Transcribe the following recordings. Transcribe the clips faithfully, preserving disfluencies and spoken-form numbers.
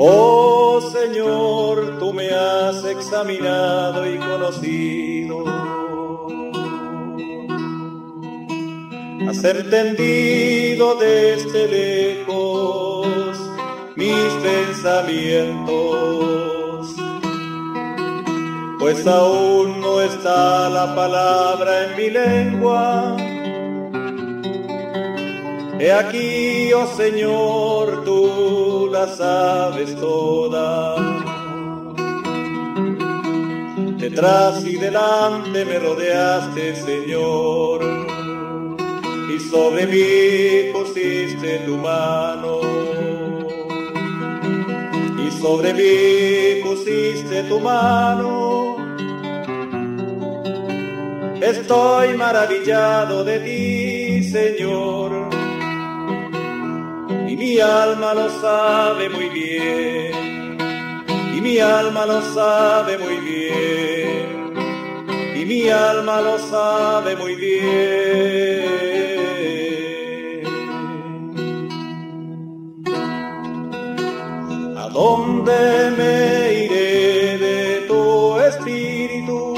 Oh Señor, tú me has examinado y conocido. Has entendido desde lejos mis pensamientos, pues aún no está la palabra en mi lengua. He aquí, oh Señor, tú la sabes toda. Detrás y delante me rodeaste, Señor, y sobre mí pusiste tu mano. Y sobre mí pusiste tu mano. Estoy maravillado de ti, Señor, y mi alma lo sabe muy bien, y mi alma lo sabe muy bien, y mi alma lo sabe muy bien. ¿A dónde me iré de tu espíritu?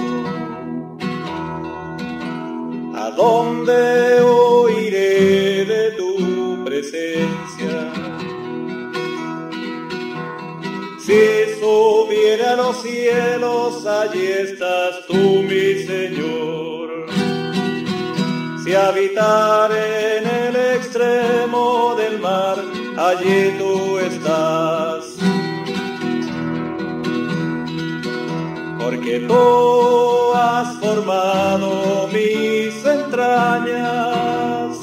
¿A dónde oiré de tu presencia? Si subiera a los cielos, allí estás tú, mi Señor. Si habitare en el extremo del mar, allí tú estás. Porque tú has formado mis entrañas,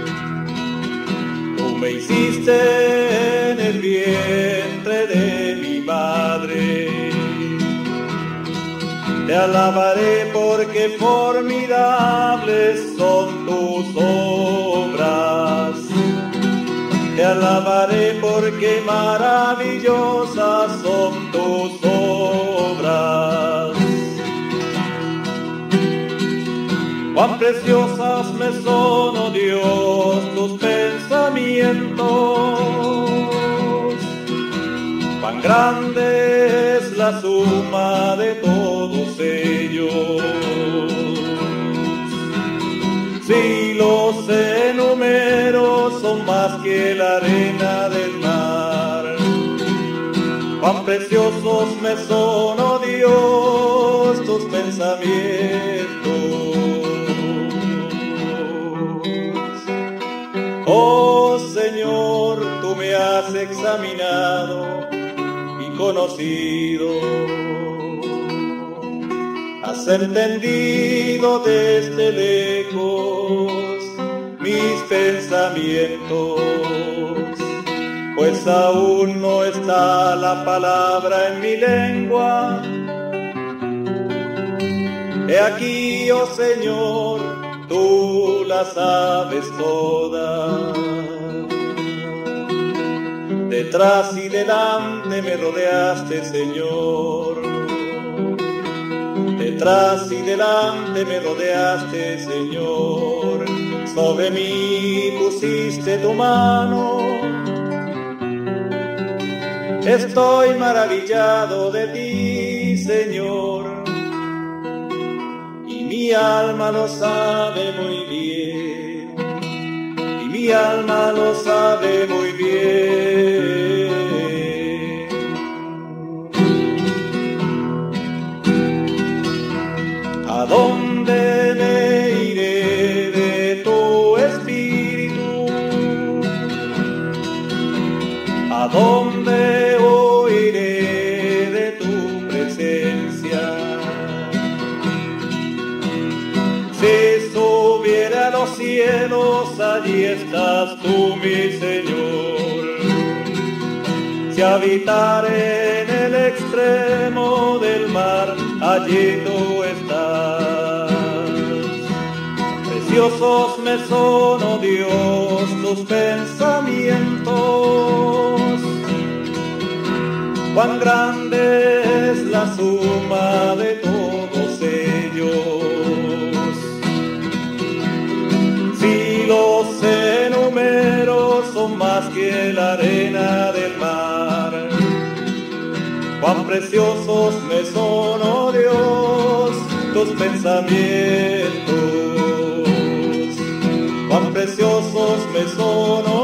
tú me hiciste en el vientre de mi madre. Te alabaré porque formidables son tus obras. Te alabaré porque maravillosas son tus obras. Cuán preciosas me son, oh Dios, tus pensamientos. Cuán grande es la suma de todos ellos. Si los enumero, son más que la arena del mar. Cuán preciosos me son, oh Dios, tus pensamientos. Oh Señor, tú me has examinado y conocido. Has entendido desde lejos mis pensamientos, pues aún no está la palabra en mi lengua. He aquí, oh Señor, tú la sabes toda. Detrás y delante me rodeaste, Señor. Detrás y delante me rodeaste, Señor. Sobre mí pusiste tu mano. Estoy maravillado de ti, Señor, y mi alma lo sabe muy bien, y mi alma lo sabe muy bien. ¿A dónde me iré de tu espíritu? ¿A dónde oiré de tu presencia? Si subiera a los cielos, allí estás tú, mi Señor. Si habitare en el extremo del mar, allí tú estás. Preciosos me son, oh Dios, tus pensamientos. Cuán grande es la suma de todos ellos. Si los enumero, son más que la arena del mar. Cuán preciosos me son, oh Dios, tus pensamientos. Cuán preciosos me son, oh